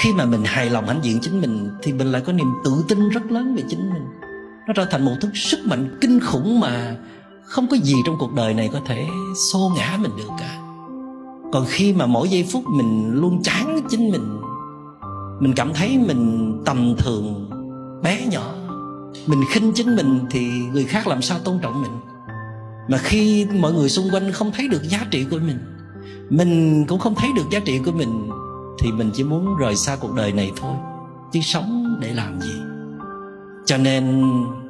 Khi mà mình hài lòng hãnh diện chính mình thì mình lại có niềm tự tin rất lớn về chính mình. Nó trở thành một thứ sức mạnh kinh khủng mà không có gì trong cuộc đời này có thể xô ngã mình được cả. Còn khi mà mỗi giây phút mình luôn chán chính mình cảm thấy mình tầm thường, bé nhỏ, mình khinh chính mình, thì người khác làm sao tôn trọng mình. Mà khi mọi người xung quanh không thấy được giá trị của mình cũng không thấy được giá trị của mình, thì mình chỉ muốn rời xa cuộc đời này thôi, chứ sống để làm gì. Cho nên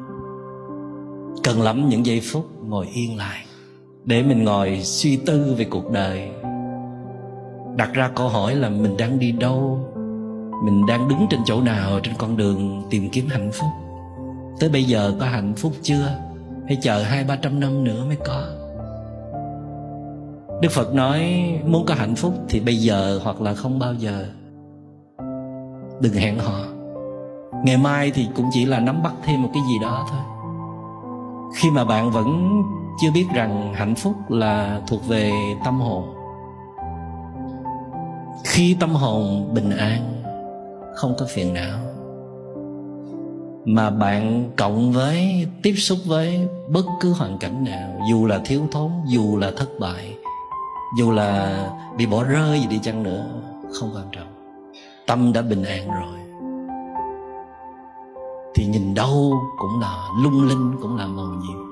cần lắm những giây phút ngồi yên lại để mình ngồi suy tư về cuộc đời, đặt ra câu hỏi là mình đang đi đâu, mình đang đứng trên chỗ nào trên con đường tìm kiếm hạnh phúc. Tới bây giờ có hạnh phúc chưa, hay chờ 200-300 năm nữa mới có? Đức Phật nói muốn có hạnh phúc thì bây giờ hoặc là không bao giờ. Đừng hẹn hò. Ngày mai thì cũng chỉ là nắm bắt thêm một cái gì đó thôi. Khi mà bạn vẫn chưa biết rằng hạnh phúc là thuộc về tâm hồn. Khi tâm hồn bình an, không có phiền não, mà bạn cộng với tiếp xúc với bất cứ hoàn cảnh nào, dù là thiếu thốn, dù là thất bại, dù là bị bỏ rơi gì đi chăng nữa, không quan trọng. Tâm đã bình an rồi thì nhìn đâu cũng là lung linh, cũng là màu nhiệm.